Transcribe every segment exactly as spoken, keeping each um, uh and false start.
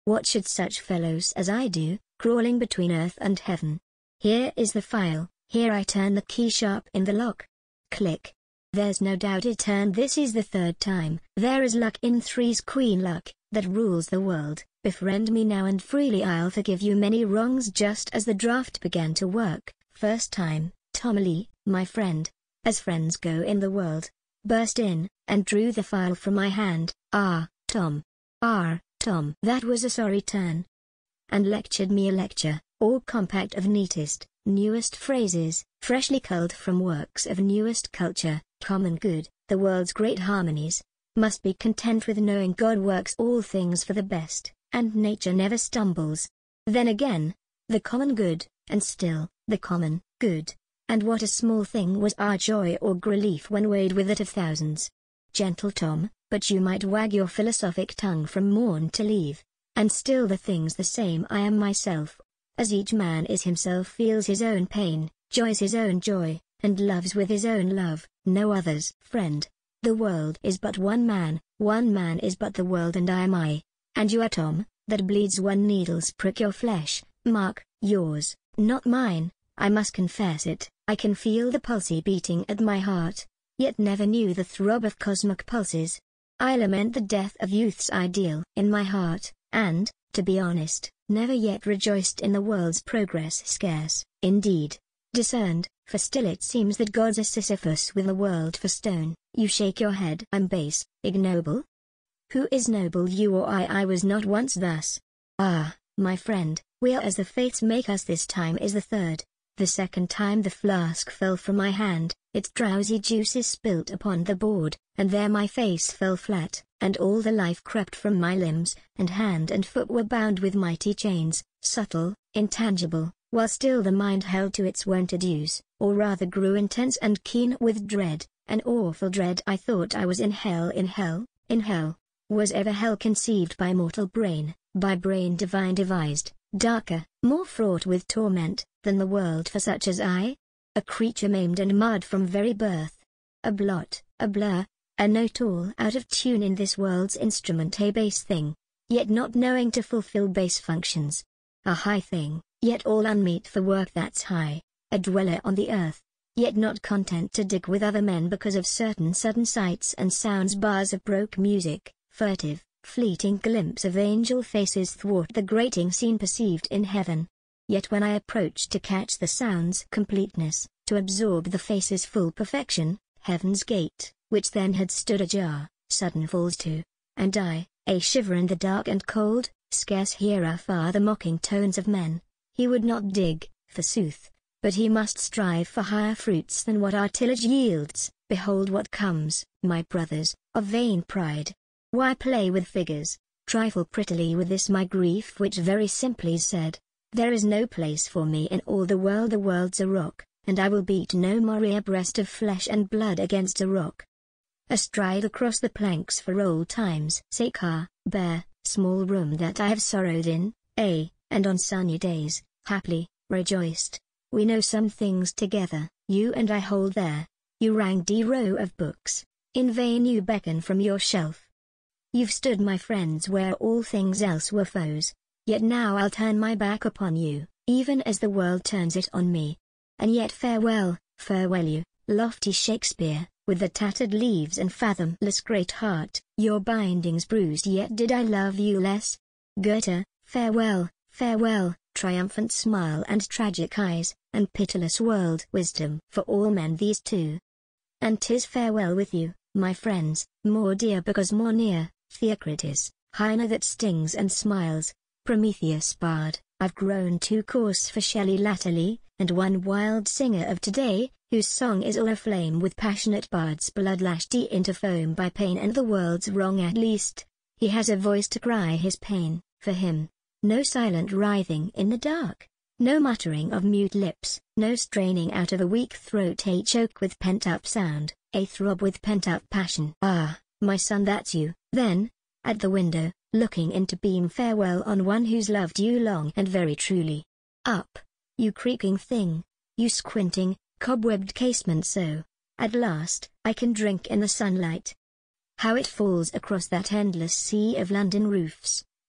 What should such fellows as I do, crawling between earth and heaven? Here is the file, here I turn the key sharp in the lock. Click. There's no doubt it turned. This is the third time. There is luck in three's queen luck, that rules the world. Befriend me now and freely I'll forgive you many wrongs. Just as the draft began to work, first time, Tom Lee, my friend, as friends go in the world, burst in, and drew the file from my hand. Ah, Tom. Ah, Tom. That was a sorry turn. And lectured me a lecture, all compact of neatest, newest phrases, freshly culled from works of newest culture, common good, the world's great harmonies. Must be content with knowing God works all things for the best, and nature never stumbles. Then again, the common good, and still, the common good. And what a small thing was our joy or grief when weighed with that of thousands. Gentle Tom, but you might wag your philosophic tongue from morn till eve, and still the thing's the same. I am myself, as each man is himself, feels his own pain, joys his own joy, and loves with his own love, no others. Friend, the world is but one man, one man is but the world, and I am I, and you are Tom, that bleeds one needle's prick your flesh, mark, yours, not mine. I must confess it, I can feel the pulse beating at my heart, yet never knew the throb of cosmic pulses. I lament the death of youth's ideal in my heart, and, to be honest, never yet rejoiced in the world's progress. Scarce, indeed, discerned, for still it seems that God's a Sisyphus with the world for stone. You shake your head. I'm base, ignoble? Who is noble, you or I? I was not once thus. Ah, my friend, we are as the fates make us. This time is the third. The second time the flask fell from my hand, its drowsy juices spilt upon the board, and there my face fell flat, and all the life crept from my limbs, and hand and foot were bound with mighty chains, subtle, intangible, while still the mind held to its wonted use, or rather grew intense and keen with dread, an awful dread. I thought I was in hell. In hell, in hell. Was ever hell conceived by mortal brain, by brain divine devised, darker, more fraught with torment, than the world for such as I? A creature maimed and marred from very birth. A blot, a blur, a note all out of tune in this world's instrument. A base thing, yet not knowing to fulfill base functions. A high thing, yet all unmeet for work that's high. A dweller on the earth, yet not content to dig with other men because of certain sudden sights and sounds. Bars of broke music, furtive, fleeting glimpse of angel faces thwart the grating scene perceived in heaven. Yet when I approach to catch the sound's completeness, to absorb the face's full perfection, heaven's gate, which then had stood ajar, sudden falls to, and I, a shiver in the dark and cold, scarce hear afar the mocking tones of men. He would not dig, forsooth, but he must strive for higher fruits than what our tillage yields. Behold what comes, my brothers, of vain pride. Why play with figures, trifle prettily with this my grief, which very simply said, there is no place for me in all the world. The world's a rock, and I will beat no more a breast of flesh and blood against a rock. Astride across the planks for old times' sake, ah, bare, small room that I have sorrowed in, ay, and on sunny days, haply, rejoiced. We know some things together, you and I hold there. You rank D row of books, in vain you beckon from your shelf. You've stood my friends where all things else were foes, yet now I'll turn my back upon you, even as the world turns it on me. And yet farewell, farewell you, lofty Shakespeare, with the tattered leaves and fathomless great heart. Your bindings bruised, yet did I love you less. Goethe, farewell, farewell, triumphant smile and tragic eyes, and pitiless world wisdom for all men, these two. And 'tis farewell with you, my friends, more dear because more near. Theocritus, Hyena that stings and smiles, Prometheus bard, I've grown too coarse for Shelley latterly, and one wild singer of today, whose song is all aflame with passionate bard's blood lashed into foam by pain and the world's wrong. At least, he has a voice to cry his pain, for him, no silent writhing in the dark, no muttering of mute lips, no straining out of a weak throat, a choke with pent-up sound, a throb with pent-up passion. Ah, my son, that's you, then, at the window, looking in to beam farewell on one who's loved you long and very truly. Up, you creaking thing, you squinting, cobwebbed casement, so, at last, I can drink in the sunlight. How it falls across that endless sea of London roofs,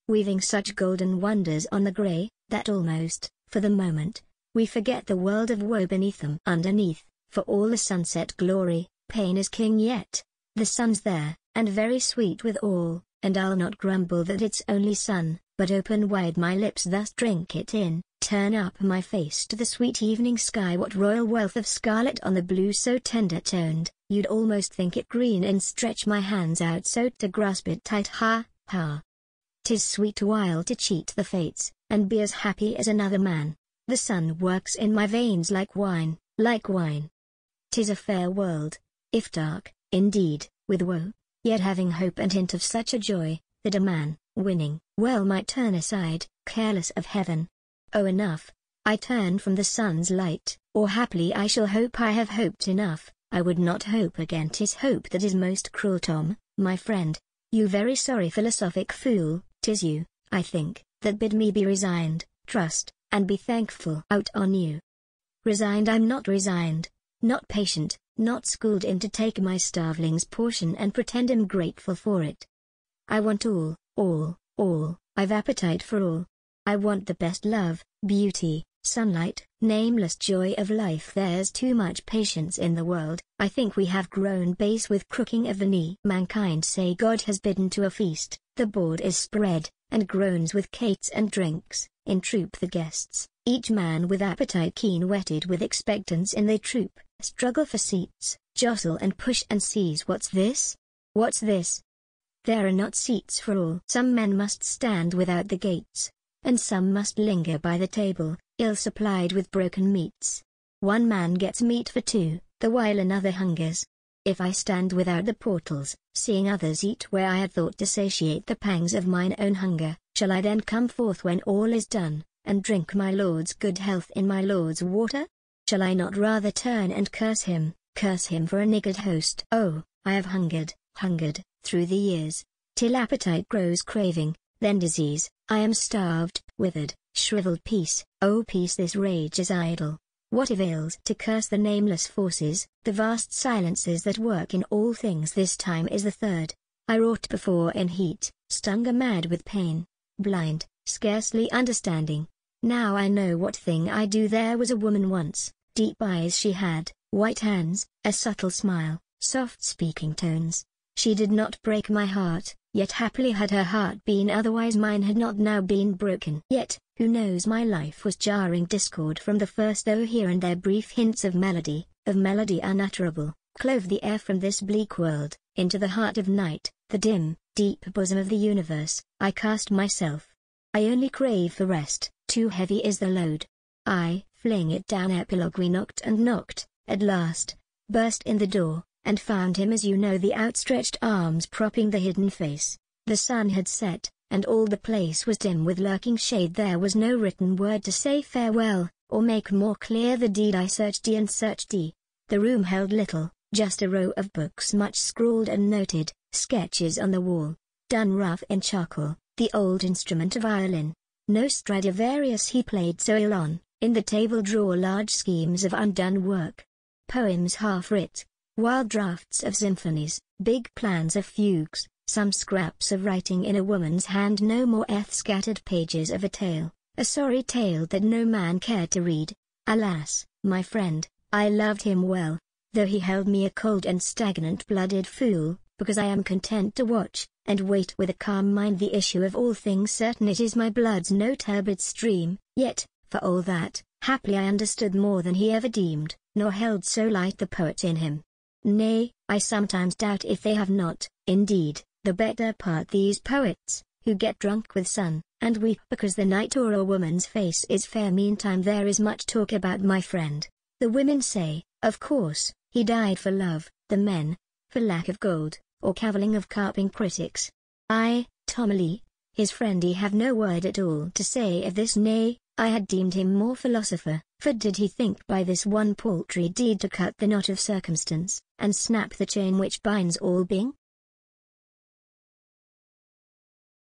weaving such golden wonders on the grey, that almost, for the moment, we forget the world of woe beneath them. Underneath, for all the sunset glory, pain is king yet. The sun's there, and very sweet withal, and I'll not grumble that it's only sun, but open wide my lips thus drink it in, turn up my face to the sweet evening sky. What royal wealth of scarlet on the blue so tender-toned, you'd almost think it green, and stretch my hands out so to grasp it tight. Ha, ha. 'Tis sweet awhile to cheat the fates, and be as happy as another man. The sun works in my veins like wine, like wine. 'Tis a fair world, if dark, indeed, with woe, yet having hope and hint of such a joy, that a man, winning, well might turn aside, careless of heaven. Oh, enough, I turn from the sun's light, or haply I shall hope I have hoped enough. I would not hope again. 'Tis hope that is most cruel, Tom, my friend. You very sorry philosophic fool, 'tis you, I think, that bid me be resigned, trust, and be thankful. Out on you. Resigned? I'm not resigned, not patient, not schooled in to take my starveling's portion and pretend I'm grateful for it. I want all, all, all, I've appetite for all. I want the best love, beauty, sunlight, nameless joy of life. There's too much patience in the world. I think we have grown base with crooking of the knee. Mankind say God has bidden to a feast, the board is spread, and groans with cates and drinks, in troop the guests, each man with appetite keen whetted with expectance in they troop, struggle for seats, jostle and push and seize. What's this? What's this? There are not seats for all. Some men must stand without the gates, and some must linger by the table, ill supplied with broken meats. One man gets meat for two, the while another hungers. If I stand without the portals, seeing others eat where I had thought to satiate the pangs of mine own hunger, shall I then come forth when all is done, and drink my Lord's good health in my Lord's water? Shall I not rather turn and curse him, curse him for a niggard host? Oh, I have hungered, hungered, through the years, till appetite grows craving, then disease. I am starved, withered, shriveled. Peace, oh peace, this rage is idle. What avails to curse the nameless forces, the vast silences that work in all things? This time is the third. I wrought before in heat, stung a mad with pain, blind, scarcely understanding. Now I know what thing I do. There was a woman once, deep eyes she had, white hands, a subtle smile, soft speaking tones. She did not break my heart, yet happily had her heart been otherwise mine had not now been broken. Yet, who knows, my life was jarring discord from the first, though here and there brief hints of melody, of melody unutterable, clove the air from this bleak world, into the heart of night, the dim, deep bosom of the universe. I cast myself. I only crave for rest, too heavy is the load. I fling it down. Epilogue. We knocked and knocked, at last, burst in the door, and found him, as you know, the outstretched arms propping the hidden face. The sun had set, and all the place was dim with lurking shade. There was no written word to say farewell, or make more clear the deed. I searched and searched. The room held little, just a row of books much scrawled and noted, sketches on the wall, done rough in charcoal, the old instrument of violin. No Stradivarius he played so ill on. In the table drawer large schemes of undone work, poems half writ, wild drafts of symphonies, big plans of fugues, some scraps of writing in a woman's hand. No more eth scattered pages of a tale, a sorry tale that no man cared to read. Alas, my friend, I loved him well, though he held me a cold and stagnant-blooded fool, because I am content to watch, and wait with a calm mind the issue of all things. Certain it is my blood's no turbid stream, yet, for all that, haply I understood more than he ever deemed, nor held so light the poet in him. Nay, I sometimes doubt if they have not, indeed, the better part these poets, who get drunk with sun, and weep because the night or a woman's face is fair. Meantime there is much talk about my friend. The women say, of course, he died for love, the men, for lack of gold, or cavilling of carping critics. I, Tomley, his friend, he have no word at all to say of this. Nay, I had deemed him more philosopher, for did he think by this one paltry deed to cut the knot of circumstance, and snap the chain which binds all being?